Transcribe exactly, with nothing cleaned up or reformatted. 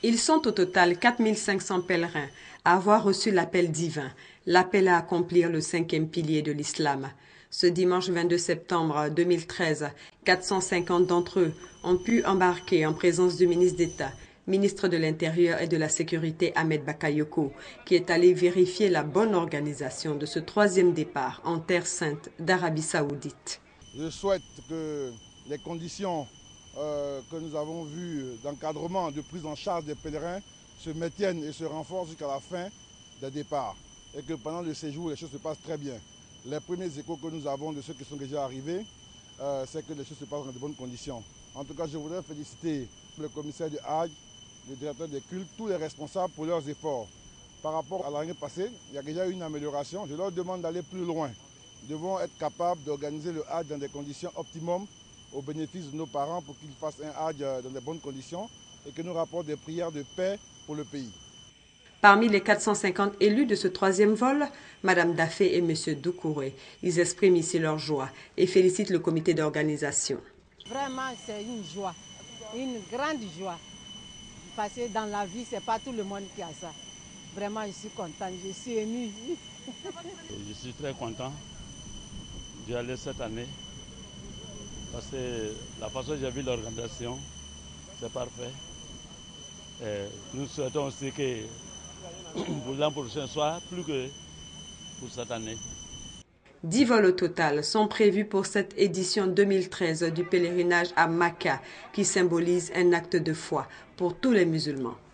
Ils sont au total quatre mille cinq cents pèlerins à avoir reçu l'appel divin, l'appel à accomplir le cinquième pilier de l'islam. Ce dimanche vingt-deux septembre deux mille treize, quatre cent cinquante d'entre eux ont pu embarquer en présence du ministre d'État, ministre de l'Intérieur et de la Sécurité Ahmed Bakayoko, qui est allé vérifier la bonne organisation de ce troisième départ en Terre Sainte d'Arabie Saoudite. Je souhaite que les conditions euh, que nous avons vues d'encadrement, de prise en charge des pèlerins se maintiennent et se renforcent jusqu'à la fin des départs. Et que pendant le séjour, les choses se passent très bien. Les premiers échos que nous avons de ceux qui sont déjà arrivés, euh, c'est que les choses se passent dans de bonnes conditions. En tout cas, je voudrais féliciter le commissaire du Hajj, le directeur des cultes, tous les responsables pour leurs efforts. Par rapport à l'année passée, il y a déjà eu une amélioration. Je leur demande d'aller plus loin. Nous devons être capables d'organiser le Hajj dans des conditions optimum au bénéfice de nos parents pour qu'ils fassent un Hajj dans de bonnes conditions et que nous rapportent des prières de paix pour le pays. Parmi les quatre cent cinquante élus de ce troisième vol, Madame Daffé et M. Doucouré, ils expriment ici leur joie et félicitent le comité d'organisation. Vraiment, c'est une joie, une grande joie. Parce que dans la vie, ce n'est pas tout le monde qui a ça. Vraiment, je suis contente, je suis émue. Je suis très content d'y aller cette année. Parce que la façon dont j'ai vu l'organisation, c'est parfait. Et nous souhaitons aussi que pour l'an prochain soit plus que pour cette année. Dix vols au total sont prévus pour cette édition deux mille treize du pèlerinage à Makka, qui symbolise un acte de foi pour tous les musulmans.